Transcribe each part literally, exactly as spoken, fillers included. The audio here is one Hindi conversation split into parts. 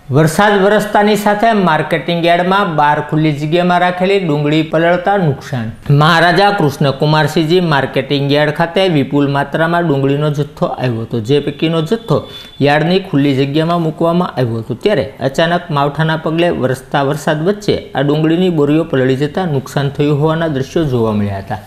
वरसाद वरसतानी साथे मार्केटिंग यार्ड में बार खुली जग्या में राखेली डूंगળી पलळता नुकसान। महाराजा कृष्णकुमारसिंहजी मार्केटिंग यार्ड खाते विपुल मात्रा में डूंगળીનો जत्थो आव्यो हतो, जे पैकीनो जत्थो यार्डनी खुली जग्या में मूकवामां आव्यो हतो। त्यारे अचानक मावठाना पगले वरसता वरसाद वच्चे आ डूंगળીની बोरीओ पलળી जता नुकसान थयुं होवाना दृश्यो जोवा मळ्या हता।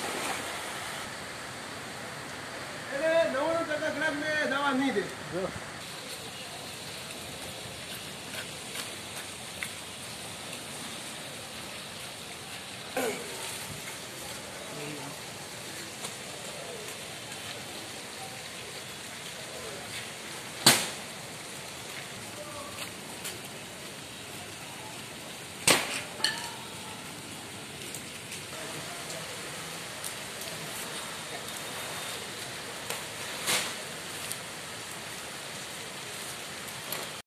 नहीं दे